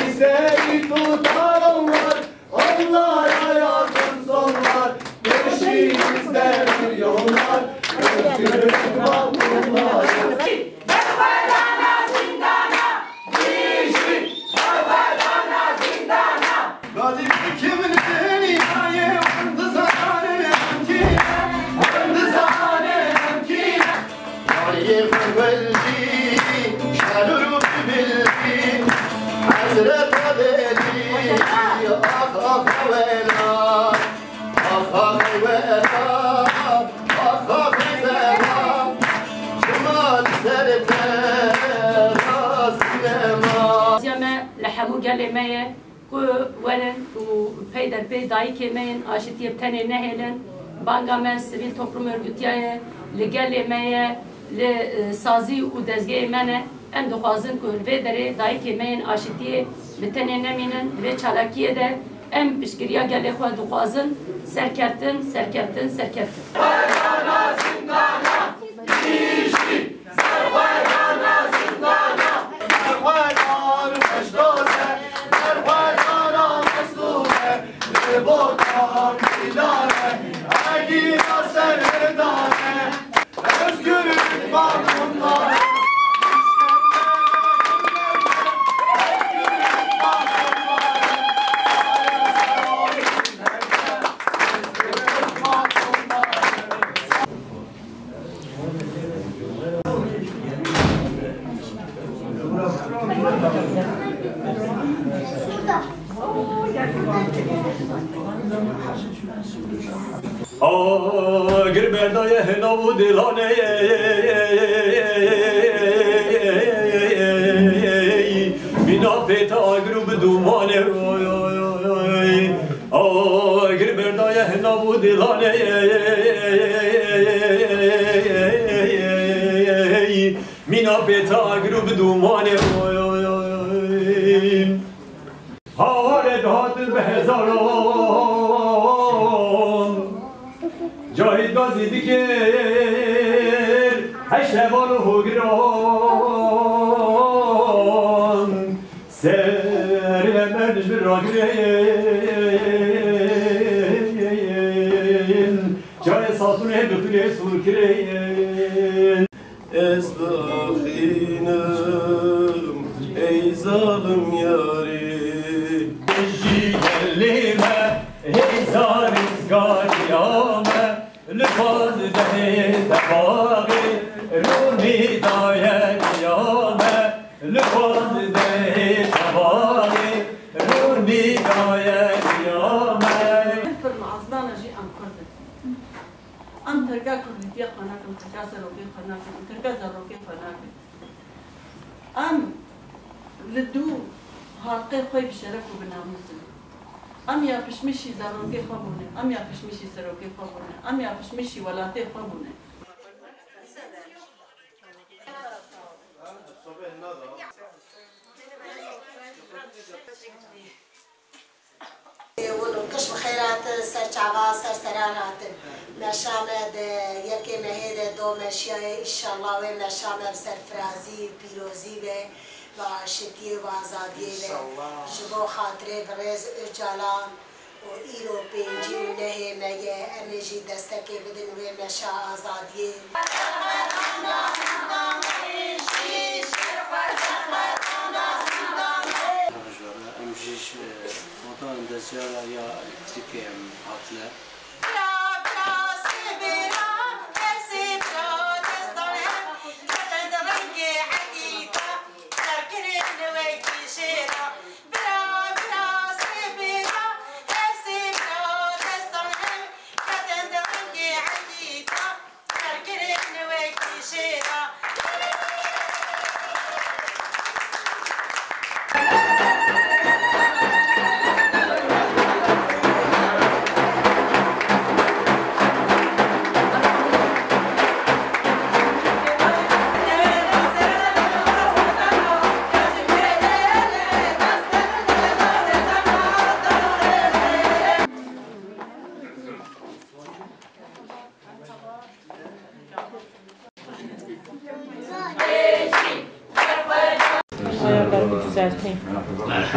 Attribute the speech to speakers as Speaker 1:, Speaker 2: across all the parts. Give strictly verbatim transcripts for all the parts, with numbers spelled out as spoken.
Speaker 1: Kimseyi tutan var, onlara yakın sonlar. Peşimizde milyonlar, özgürlük mahkumları.
Speaker 2: Serverdana zindana, dişi, serverdana zindana.
Speaker 1: Gazip kimin dünyayı, vurdu zahane emkine, vurdu zahane emkine. Yâri kuvvelci, şerru bildi, hazret adeli, ah ah vela, ah ah vela, ah ah vela. Cemal serte, razilema.
Speaker 3: Ziyame lehemu gelemeye, ku veren ku peyder pey dahi kemeyin aşitiye tene nehelen, bangamen sivil toplum örgütüye, li gelemeye, li sazi u dezge mene, em duhazın ku ve dere dahi kemeyin aşitiye bitene neminin ve çalakiye de em pişkiriya gele xwe duhazın serkeftin, serkeftin, serkeftin.
Speaker 2: Serverdana zindana, dişi, serverdana zindana.
Speaker 1: Serverdar meşdoze, serverdara meslube, libotan idare, egina serdane, özgürlük mahkumları.
Speaker 4: Ah, girberdaya henavu dilane, minafeta grub dumane, ah, girberdaya henavu dilane, minafeta grub dumane, havare dağıtır behezaron. Cahit gazi dikir, heşlevaruhu giran. Serlemerdiş bir ragireyin, Cahit satun hedutule sulkireyin.
Speaker 1: Esbahinem, ey zalim yari.
Speaker 4: Jiyellime, ey zalim gariyame, lüfaz dehi tebâgi, rûmi dâye diyame, lüfaz dehi tebâgi, rûmi dâye diyame.
Speaker 5: فرم عزبانة جي أم كردن أم ترقا كردن تيا خناكم ترقا سروكي خناكم ترقا زروكي خناكم أم لدو حلقه خوي بشرف وبناموسن أم يا بشمشي زروكي خبونه أم يا بشمشي سروكي خبونه أم يا بشمشي ولاتي خبونه
Speaker 6: كشف خيرات سرچاوا سرسران هاتن مشامد یکی مهر دو مشیای انشالله و مشامد سرفرازی پیروزی و عاشقی و آزادی و جبو خاطره برز اجالان و ایرو پنجی و نهی مگه امجی دستکی بدن و مشا آزادی
Speaker 7: موضوع دزجالة يا تركي عطلة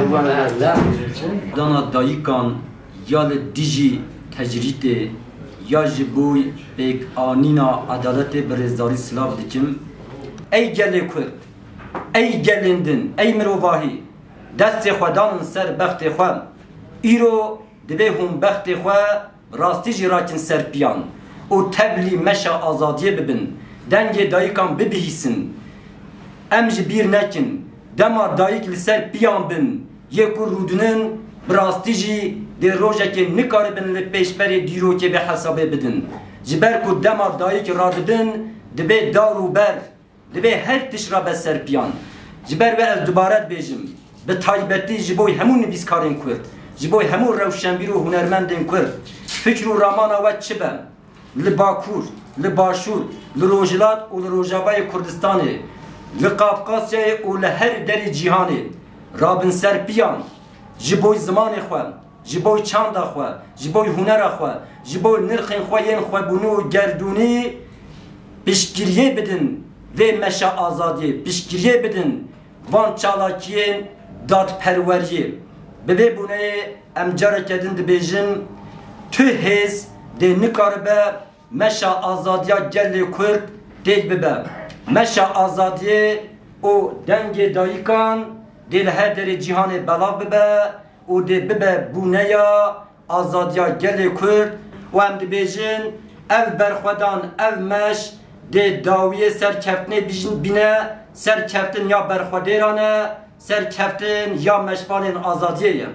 Speaker 8: Dana dayıkan ya le diji tecrite ya jiboy pek anina adalete berezdari silav dikim. Ey gele Kurd, ey gelindin, ey mirovahi, dest xwedanın ser bextê xwe, îro dibe hûn bextê xwe rastî jî rakin ser piyan û teblî meşa azadiye bibin, dengê dayıkan bibihîsin. Em ji bîr nekin, dema dayık li ser piyan bin, yê ku rûdinin bi rastî jî dê rojekê nikaribin li pêşberê dîrokê bi hesabê bidin. Ji ber ku dema dayık radibin, dibe dar û ber, dibe her tişra be ser piyan. Ji ber ve ez dubaret bêjim, bi taybetî ji bo hemû nivîskarên Kurd, ji bo hemû rewşenbîr û hunermendên Kurd, fikr û ramana we çi be? Li Bakur, li Başûr, li Rojhilat û li Rojavayê Kurdistanê, li Qafqasyayê û li her derê cîhanê, rabin ser piyan, ji bo zimanê xwe, ji bo çanda xwe, ji bo hunera xwe, ji bo nirxên xwe yên xwebûnî û gerdûnî piştgiriyê bidin vê meşa azadiyê, piştgiriyê bidin van çalakiyên dadperweriyê. Bi vê bûneyê em careke din dibêjin tu hêz dê nikaribe meşa azadiya gelê Kurd têk bibe. Meşa azadiyê û dengê dayıkan dê li her derê cîhanê belav bibe û dê bibe bûneya azadiya gelê Kurd û em dibêjin ev berxwedan ev meş dê dawiyê serkeftinê bijin bîne serkeftin ya berxwedêran e serkeftin ya meşvalên azadiyê ye.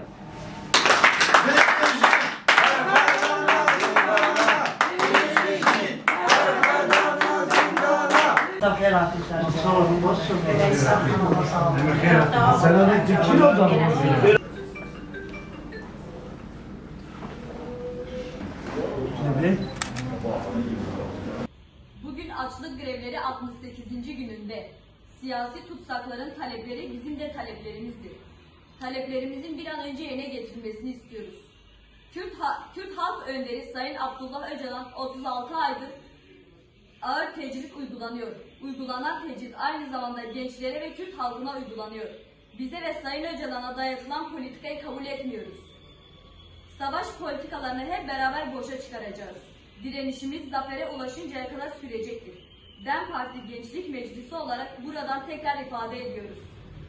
Speaker 9: Bugün açlık grevleri altmış sekizinci gününde. Siyasi tutsakların talepleri bizim de taleplerimizdir. Taleplerimizin bir an önce yerine getirilmesini istiyoruz. Kürt, ha Kürt Halk Önderi Sayın Abdullah Öcalan otuz altı aydır ağır tecrit uygulanıyor. Uygulanan tecrit aynı zamanda gençlere ve Kürt halkına uygulanıyor. Bize ve Sayın Öcalan'a dayatılan politikayı kabul etmiyoruz. Savaş politikalarını hep beraber boşa çıkaracağız. Direnişimiz zafere ulaşıncaya kadar sürecektir. DEM Parti Gençlik Meclisi olarak buradan tekrar ifade ediyoruz.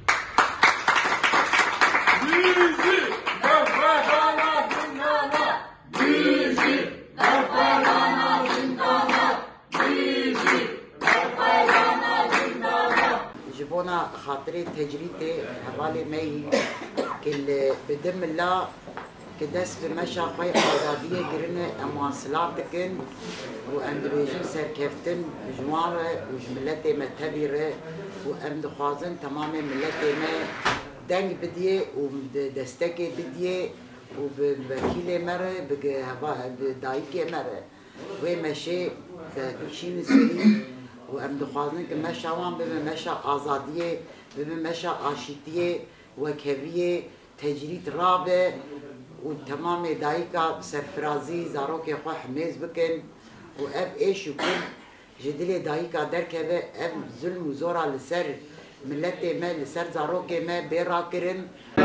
Speaker 2: Bizi Darphedana zindana, bizi Darphedana zindana, bizi Darphedana zindana.
Speaker 10: جبونا خاطري تجريتي حوالي مي كل بدم الله كدس بمشا خوي آزادية قرنة أمان سلامتكن وأندريجن سركفتن جوارة وجملتي متبيرة وأم دخوازن تمام ملتي ما دنگ بديه ودستكي بديه وبكيلة مرة بدايكي مرة ومشي كلشي نسوي وأم دخوازن كمشا وان بمشا آزادية بمشا عاشتية وكبية تجريد رابع وتمام دايكا سرفرازي زاروكي خو حميز بكن وأب إيش يكون جدلي دايكا دركبه أب ظلم وزورا لسر ملتي ما لسر زاروكي ما بيراكرن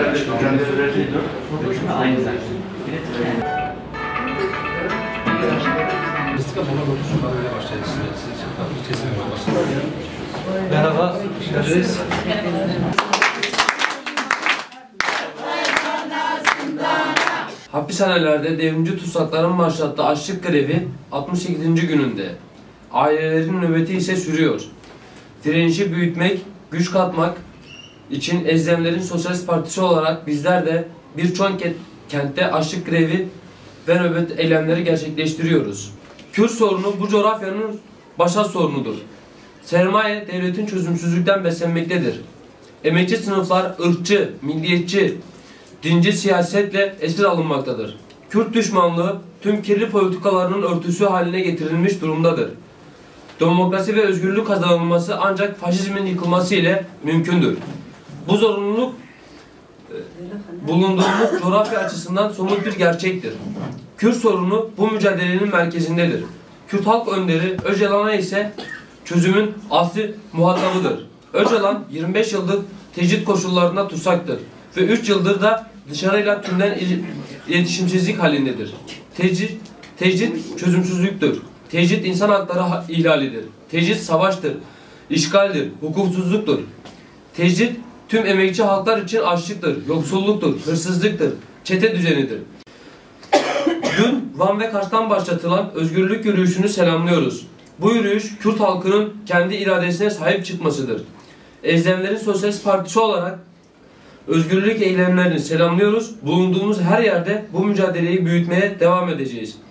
Speaker 7: Merhaba, geldiniz.
Speaker 11: Hapishanelerde devrimci tutsakların başlattığı açlık grevi altmış sekizinci gününde. Ailelerin nöbeti ise sürüyor. Direnişi büyütmek, güç katmak için Ezdemlerin Sosyalist Partisi olarak bizler de birçok kentte açlık grevi ve nöbet eylemleri gerçekleştiriyoruz. Kürt sorunu bu coğrafyanın başat sorunudur. Sermaye devletin çözümsüzlükten beslenmektedir. Emekçi sınıflar ırkçı, milliyetçi, dinci siyasetle esir alınmaktadır. Kürt düşmanlığı tüm kirli politikalarının örtüsü haline getirilmiş durumdadır. Demokrasi ve özgürlük kazanılması ancak faşizmin yıkılması ile mümkündür. Bu zorunluluk bulunduğumuz coğrafya açısından somut bir gerçektir. Kürt sorunu bu mücadelenin merkezindedir. Kürt Halk Önderi Öcalan'a ise çözümün asli muhatabıdır. Öcalan yirmi beş yıllık tecrit koşullarında tutsaktır. ve üç yıldır da dışarıyla tümden iletişimsizlik halindedir. Tecrit, tecrit çözümsüzlüktür. Tecrit insan hakları ihlalidir. Tecrit savaştır, işgaldir, hukuksuzluktur. Tecrit tüm emekçi halklar için açlıktır, yoksulluktur, hırsızlıktır, çete düzenidir. Dün Van ve Kars'tan başlatılan özgürlük yürüyüşünü selamlıyoruz. Bu yürüyüş Kürt halkının kendi iradesine sahip çıkmasıdır. Ezdemlerin Sosyalist Partisi olarak özgürlük eylemlerini selamlıyoruz. Bulunduğumuz her yerde bu mücadeleyi büyütmeye devam edeceğiz.